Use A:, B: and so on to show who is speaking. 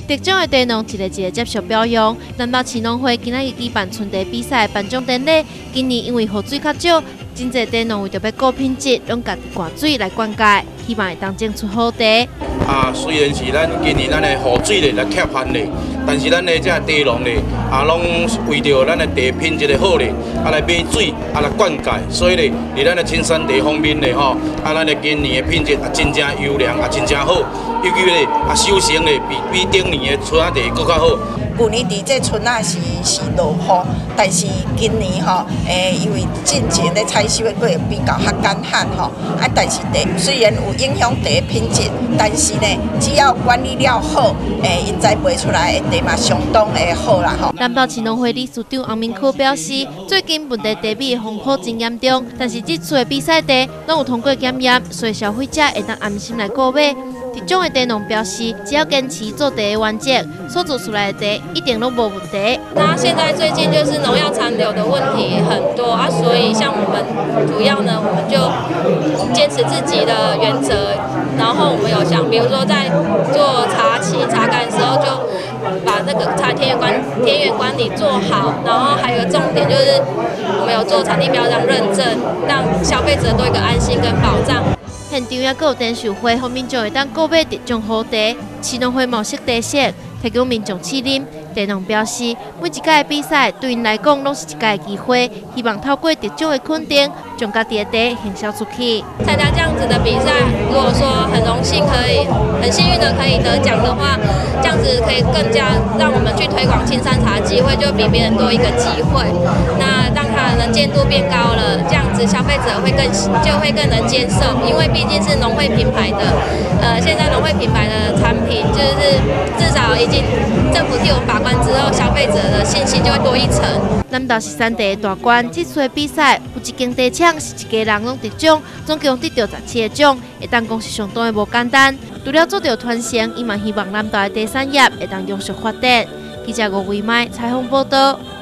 A: 得奖的茶农一个一个接受表扬。南投市农会今仔日举办春茶比赛颁奖典礼，今年因为雨水较少，真侪茶农为着要顾品质，用家己灌水来灌溉，希望会当种出好茶。
B: 虽然是咱今年咱的雨水咧来欠番咧，但是咱的这茶农咧拢为着咱的茶品质的好咧，来买水来灌溉，所以咧伫咱的青山茶方面咧咱的今年的品质真正优良真正好，尤其咧收成咧比顶年的春仔茶搁较好。
C: 旧年伫这春仔是落雨，但是今年因为进前咧采收的过比较干旱但是茶虽然有影响茶品质，但是呢，只要管理了好，因栽培出来的茶嘛相当的好啦
A: 南投市农会理事长洪明科表示，最近本地茶米的风波真严重，但是这次的比赛茶拢有通过检验，所以消费者会当安心来购买。得奖的茶农表示，只要坚持做茶的原则，所做出来的茶一点都无问题。
D: 那现在最近就是农药残留的问题很多所以像我们主要呢，我们就坚持自己的原则，然后我们有想，比如说在做茶期、茶干的时候，就把那个田园管理做好，然后还有重点就是我们有做产地标章认证，让消费者多一个安心跟保障。
A: 现场也有展售会，让民众会当购买得奖好茶。市农会毛色茶色，提供民众试饮。茶农表示，每一届的比赛对因来讲拢是一届机会，希望透过得奖的肯定，将家己的茶行销出去。
D: 参加这样子的比赛，如果说很荣幸很幸运的可以得奖的话，这样子可以更加让我们去推广青山茶的机会就比别人多一个机会。那让它的能见度变高了，这样子消费者会更能接受，因为毕竟是农会品牌的，现在农会品牌的产品就是至少已经政府替我们把关之后，消费者的信心就会多一层。
A: 南投是产茶的大关，这次的比赛有一间茶厂是一家人拢得奖，总共得到17个奖，会当讲是相当的无简单。除了做到传承，伊嘛希望南投的茶产业会当永续发展。记者吴维麦采访报道。